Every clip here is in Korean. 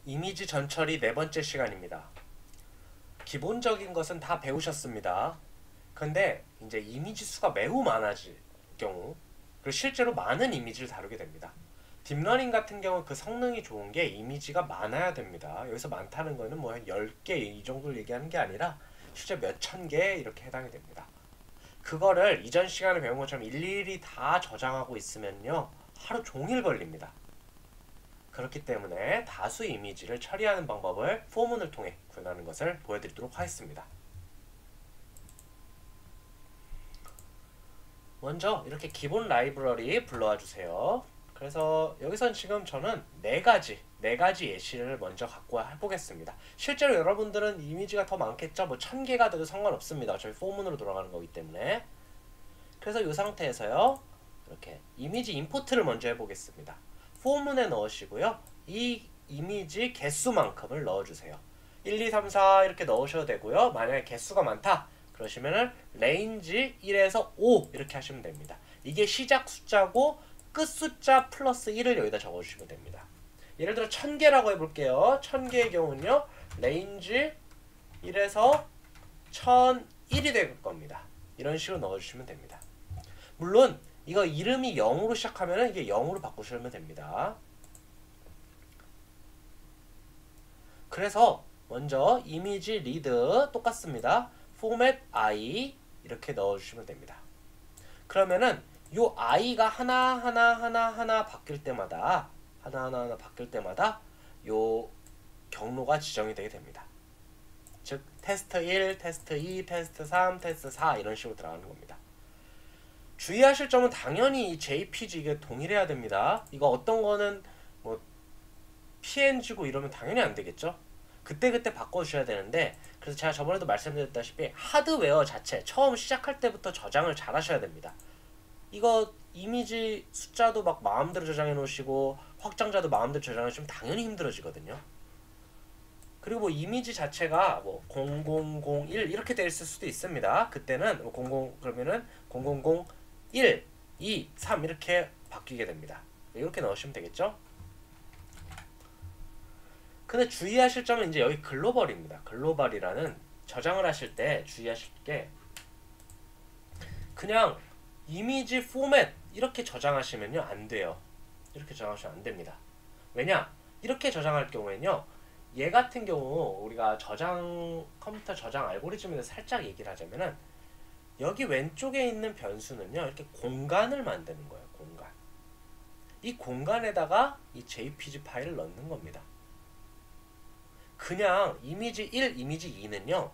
이미지 전처리 네 번째 시간입니다. 기본적인 것은 다 배우셨습니다. 근데 이제 이미지 수가 매우 많아질 경우, 그리고 실제로 많은 이미지를 다루게 됩니다. 딥러닝 같은 경우 그 성능이 좋은 게 이미지가 많아야 됩니다. 여기서 많다는 거는 뭐 한 10개 이 정도를 얘기하는 게 아니라 실제 몇 천 개 이렇게 해당이 됩니다. 그거를 이전 시간에 배운 것처럼 일일이 다 저장하고 있으면요, 하루 종일 걸립니다. 그렇기 때문에 다수 이미지를 처리하는 방법을 포문을 통해 구현하는 것을 보여드리도록 하겠습니다. 먼저 이렇게 기본 라이브러리 불러와 주세요. 그래서 여기선 지금 저는 네 가지 예시를 먼저 갖고 해보겠습니다. 실제로 여러분들은 이미지가 더 많겠죠? 뭐 1000개가 돼도 상관없습니다. 저희 포문으로 돌아가는 거기 때문에. 그래서 이 상태에서요, 이렇게 이미지 임포트를 먼저 해보겠습니다. 포문에 넣으시고요, 이 이미지 개수만큼을 넣어주세요. 1, 2, 3, 4 이렇게 넣으셔도 되고요. 만약에 개수가 많다 그러시면은 레인지 1에서 5 이렇게 하시면 됩니다. 이게 시작 숫자고 끝 숫자 플러스 1을 여기다 적어주시면 됩니다. 예를 들어 1000개라고 해볼게요. 1000개의 경우는요, 레인지 1에서 1001이 될 겁니다. 이런 식으로 넣어주시면 됩니다. 물론 이거 이름이 0으로 시작하면 이게 0으로 바꾸시면 됩니다. 그래서 먼저 이미지 리드 똑같습니다. 포맷 I 이렇게 넣어주시면 됩니다. 그러면은 요 I가 하나 바뀔 때마다 하나 바뀔 때마다 요 경로가 지정이 되게 됩니다. 즉 테스트 1, 테스트 2, 테스트 3, 테스트 4 이런 식으로 들어가는 겁니다. 주의하실 점은 당연히 JPG 이게 동일해야 됩니다. 이거 어떤 거는 뭐 PNG고 이러면 당연히 안 되겠죠. 그때그때 바꿔주셔야 되는데, 그래서 제가 저번에도 말씀드렸다시피 하드웨어 자체 처음 시작할 때부터 저장을 잘 하셔야 됩니다. 이거 이미지 숫자도 막 마음대로 저장해 놓으시고 확장자도 마음대로 저장해 놓으시면 당연히 힘들어지거든요. 그리고 뭐 이미지 자체가 뭐 0001 이렇게 돼 있을 수도 있습니다. 그때는 00 그러면은 0001, 2, 3 이렇게 바뀌게 됩니다. 이렇게 넣으시면 되겠죠? 근데 주의하실 점은 이제 여기 글로벌입니다. 글로벌이라는 저장을 하실 때 주의하실 게, 그냥 이미지 포맷 이렇게 저장하시면요 안 돼요. 이렇게 저장하시면 안 됩니다. 왜냐? 이렇게 저장할 경우에는요, 얘 같은 경우 우리가 컴퓨터 저장 알고리즘에 대해서 살짝 얘기를 하자면은, 여기 왼쪽에 있는 변수는요, 이렇게 공간을 만드는 거예요. 공간. 이 공간에다가 이 JPG 파일을 넣는 겁니다. 그냥 이미지 1, 이미지 2는요,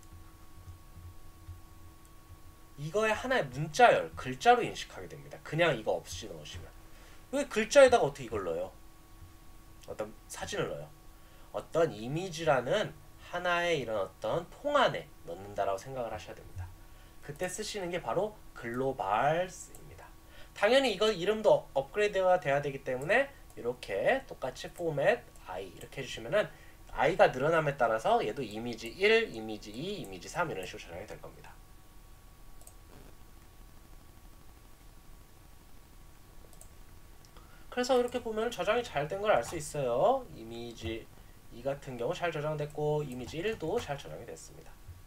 이거의 하나의 문자열, 글자로 인식하게 됩니다. 그냥 이거 없이 넣으시면. 왜 글자에다가 어떻게 이걸 넣어요? 어떤 사진을 넣어요. 어떤 이미지라는 하나의 이런 어떤 통 안에 넣는다라고 생각을 하셔야 됩니다. 그때 쓰시는 게 바로 글로벌스입니다. 당연히 이거 이름도 업그레이드가 돼야 되기 때문에 이렇게 똑같이 포맷 I 이렇게 해주시면은 I가 늘어남에 따라서 얘도 이미지 1, 이미지 2, 이미지 3 이런 식으로 저장이 될 겁니다. 그래서 이렇게 보면 저장이 잘 된 걸 알 수 있어요. 이미지 2 같은 경우 잘 저장됐고 이미지 1도 잘 저장이 됐습니다.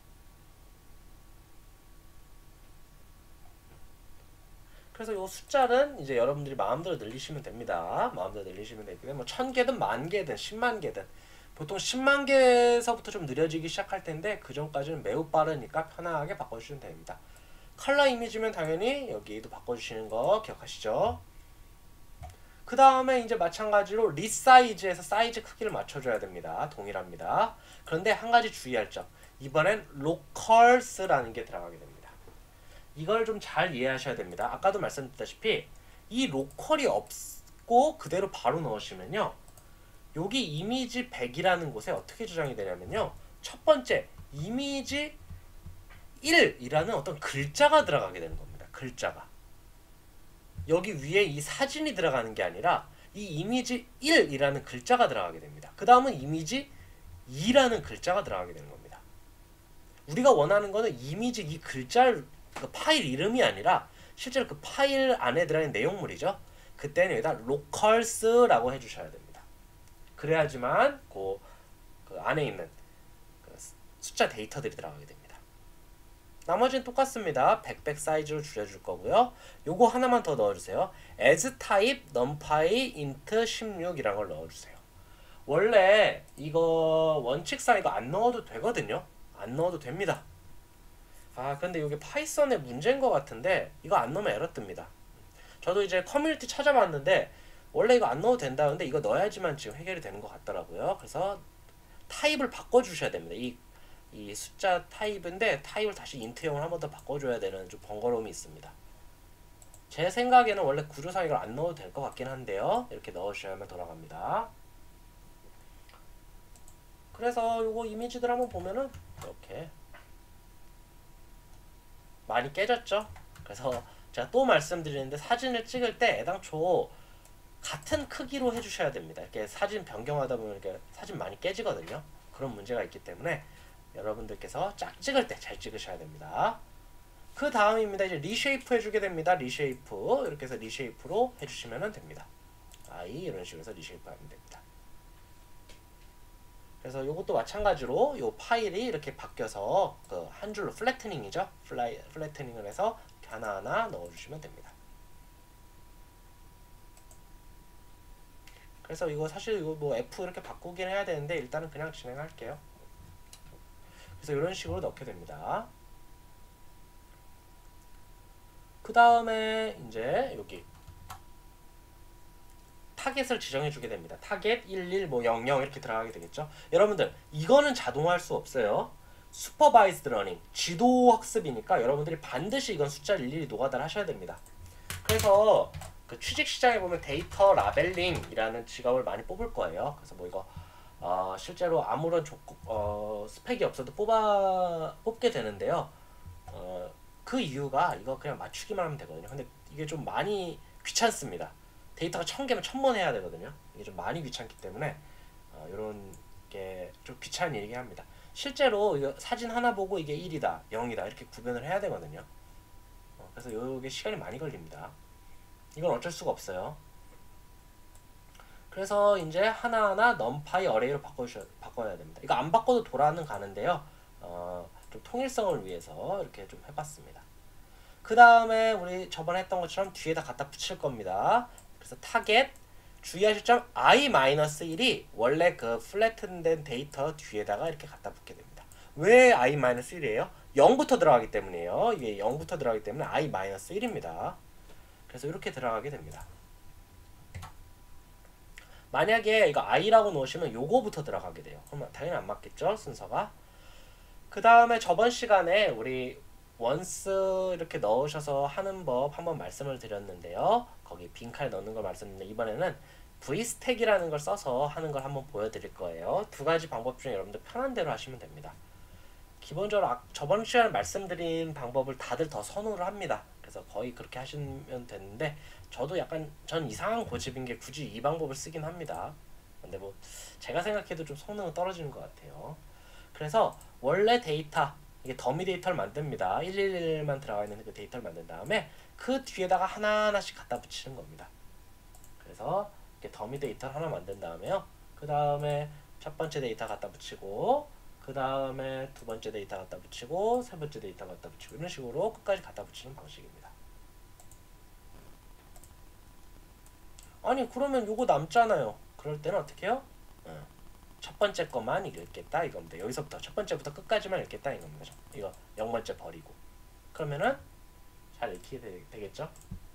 그래서 이 숫자는 이제 여러분들이 마음대로 늘리시면 됩니다. 마음대로 늘리시면 되기 때문에 뭐 1000개든 10,000개든 10만 개든, 보통 10만 개에서부터 좀 느려지기 시작할 텐데 그 전까지는 매우 빠르니까 편하게 바꿔주시면 됩니다. 컬러 이미지면 당연히 여기도 바꿔주시는 거 기억하시죠? 그 다음에 이제 마찬가지로 리사이즈에서 사이즈 크기를 맞춰줘야 됩니다. 동일합니다. 그런데 한 가지 주의할 점, 이번엔 로컬스라는 게 들어가게 됩니다. 이걸 좀 잘 이해하셔야 됩니다. 아까도 말씀드렸다시피 이 로컬이 없고 그대로 바로 넣으시면요, 여기 이미지 100이라는 곳에 어떻게 저장이 되냐면요, 첫 번째 이미지 1이라는 어떤 글자가 들어가게 되는 겁니다. 글자가 여기 위에 이 사진이 들어가는 게 아니라 이 이미지 1이라는 글자가 들어가게 됩니다. 그 다음은 이미지 2라는 글자가 들어가게 되는 겁니다. 우리가 원하는 거는 이미지 이 글자를, 그 파일 이름이 아니라 실제로 그 파일 안에 들어있는 내용물이죠. 그때는 여기다 locals라고 해주셔야 됩니다. 그래야지만 그 안에 있는 그 숫자 데이터들이 들어가게 됩니다. 나머지는 똑같습니다. 100 사이즈로 줄여줄 거고요. 요거 하나만 더 넣어주세요. as type numpy int 16이라는 걸 넣어주세요. 원래 이거 원칙상 이거 안 넣어도 되거든요. 안 넣어도 됩니다. 근데 이게 파이썬의 문제인 것 같은데 이거 안 넣으면 에러 뜹니다. 저도 이제 커뮤니티 찾아봤는데 원래 이거 안 넣어도 된다는데 이거 넣어야지만 지금 해결이 되는 것 같더라고요. 그래서 타입을 바꿔주셔야 됩니다. 이 숫자 타입인데 타입을 다시 인트형을 한 번 더 바꿔줘야 되는 좀 번거로움이 있습니다. 제 생각에는 원래 구조상 이걸 안 넣어도 될 것 같긴 한데요. 이렇게 넣어주셔야만 돌아갑니다. 그래서 요거 이미지들 한번 보면은 이렇게 많이 깨졌죠. 그래서 제가 또 말씀드리는데 사진을 찍을 때 애당초 같은 크기로 해주셔야 됩니다. 이렇게 사진 변경하다 보면 이렇게 사진 많이 깨지거든요. 그런 문제가 있기 때문에 여러분들께서 짝 찍을 때 잘 찍으셔야 됩니다. 그 다음입니다. 이제 리쉐이프 해주게 됩니다. 리쉐이프 이렇게 해서 리쉐이프로 해주시면 됩니다. 이런 식으로 해서 리쉐이프 하면 됩니다. 그래서 이것도 마찬가지로 이 파일이 이렇게 바뀌어서 그 한 줄로 플래트닝이죠. 플래트닝을 해서 하나하나 넣어주시면 됩니다. 그래서 이거 사실 이거 뭐 F 이렇게 바꾸긴 해야 되는데 일단은 그냥 진행할게요. 그래서 이런 식으로 넣게 됩니다. 그 다음에 이제 여기 타겟을 지정해 주게 됩니다. 타겟 11 뭐 00 이렇게 들어가게 되겠죠. 여러분들 이거는 자동화할 수 없어요. 슈퍼바이즈드 러닝 지도 학습이니까 여러분들이 반드시 이건 숫자를 일일이 노가다를 하셔야 됩니다. 그래서 그 취직 시장에 보면 데이터 라벨링이라는 직업을 많이 뽑을 거예요. 그래서 뭐 이거 실제로 아무런 스펙이 없어도 뽑게 되는데요. 그 이유가 이거 그냥 맞추기만 하면 되거든요. 근데 이게 좀 많이 귀찮습니다. 데이터가 1000개면 1000번 해야 되거든요. 이게 좀 많이 귀찮기 때문에 이런 게 좀 귀찮은 일이긴 합니다. 실제로 이거 사진 하나 보고 이게 1이다, 0이다 이렇게 구별을 해야 되거든요. 그래서 이게 시간이 많이 걸립니다. 이건 어쩔 수가 없어요. 그래서 이제 하나하나 numpy array로 바꿔야 됩니다. 이거 안 바꿔도 돌아는 가는데요. 좀 통일성을 위해서 이렇게 좀 해봤습니다. 그 다음에 우리 저번에 했던 것처럼 뒤에다 갖다 붙일 겁니다. 그래서 타겟 주의하실 점 i-1이 원래 그 플래튼된 데이터 뒤에다가 이렇게 갖다 붙게 됩니다. 왜 i-1이에요? 0부터 들어가기 때문이에요. 이게 0부터 들어가기 때문에 i-1입니다. 그래서 이렇게 들어가게 됩니다. 만약에 이거 i라고 놓으시면 요거부터 들어가게 돼요. 그러면 당연히 안 맞겠죠, 순서가. 그 다음에 저번 시간에 우리 원스 이렇게 넣으셔서 하는 법 한번 말씀을 드렸는데요. 거기 빈칸에 넣는 걸 말씀드렸는데 이번에는 v스택이라는 걸 써서 하는 걸 한번 보여드릴 거예요. 두 가지 방법 중에 여러분들 편한 대로 하시면 됩니다. 기본적으로 저번 시간에 말씀드린 방법을 다들 더 선호를 합니다. 그래서 거의 그렇게 하시면 되는데 저도 약간 전 이상한 고집인 게 굳이 이 방법을 쓰긴 합니다. 근데 뭐 제가 생각해도 좀 성능은 떨어지는 것 같아요. 그래서 원래 데이터 이게 더미 데이터를 만듭니다. 111만 들어가 있는 그 데이터를 만든 다음에 그 뒤에다가 하나하나씩 갖다 붙이는 겁니다. 그래서 이렇게 더미 데이터를 하나 만든 다음에요. 그 다음에 첫 번째 데이터 갖다 붙이고 그 다음에 두 번째 데이터 갖다 붙이고 세 번째 데이터 갖다 붙이고 이런 식으로 끝까지 갖다 붙이는 방식입니다. 아니 그러면 요거 남잖아요. 그럴 때는 어떻게 해요? 첫 번째 것만 읽겠다 이겁니다. 여기서부터 첫 번째부터 끝까지만 읽겠다 이겁니다. 이거 0번째 버리고 그러면은 잘 읽히게 되겠죠?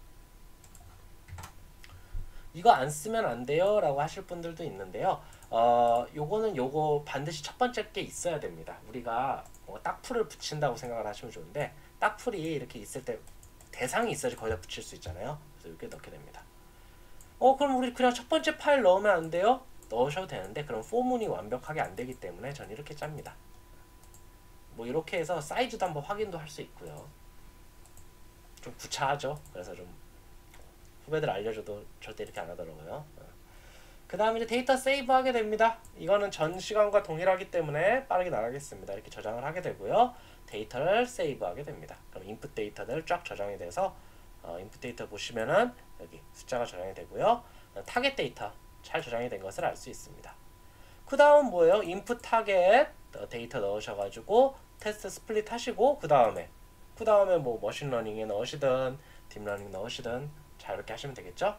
이거 안 쓰면 안 돼요 라고 하실 분들도 있는데요. 요거는 요거 반드시 첫 번째 게 있어야 됩니다. 우리가 딱풀을 붙인다고 생각을 하시면 좋은데 딱풀이 이렇게 있을 때 대상이 있어야지 거기다 붙일 수 있잖아요. 그래서 이렇게 넣게 됩니다. 그럼 우리 그냥 첫 번째 파일 넣으면 안 돼요? 넣으셔도 되는데 그럼 포문이 완벽하게 안 되기 때문에 저는 이렇게 짭니다. 뭐 이렇게 해서 사이즈도 한번 확인도 할 수 있고요. 좀 구차하죠. 그래서 좀 후배들 알려줘도 절대 이렇게 안 하더라고요. 그 다음에 이제 데이터 세이브 하게 됩니다. 이거는 전 시간과 동일하기 때문에 빠르게 나가겠습니다. 이렇게 저장을 하게 되고요. 데이터를 세이브 하게 됩니다. 그럼 인풋 데이터들 쫙 저장이 돼서 인풋 데이터 보시면은 여기 숫자가 저장이 되고요. 타겟 데이터 잘 저장이 된 것을 알 수 있습니다. 그 다음 뭐예요? 인풋 타겟 데이터 넣으셔가지고 테스트 스플릿 하시고 그 다음에 뭐 머신러닝에 넣으시든 딥러닝 넣으시든 자 이렇게 하시면 되겠죠?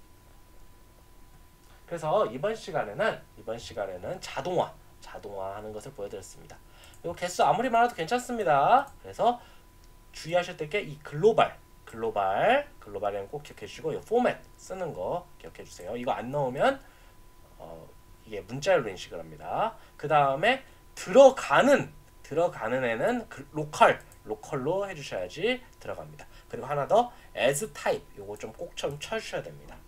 그래서 이번 시간에는 자동화하는 것을 보여드렸습니다. 이 개수 아무리 많아도 괜찮습니다. 그래서 주의하실 게 이 글로벌에는 꼭 기억해 주시고 이 포맷 쓰는 거 기억해 주세요. 이거 안 넣으면 이게 문자열로 인식을 합니다. 그 다음에 들어가는 애는 로컬로 해주셔야지 들어갑니다. 그리고 하나 더 as type 요거 좀 꼭 좀 쳐주셔야 됩니다.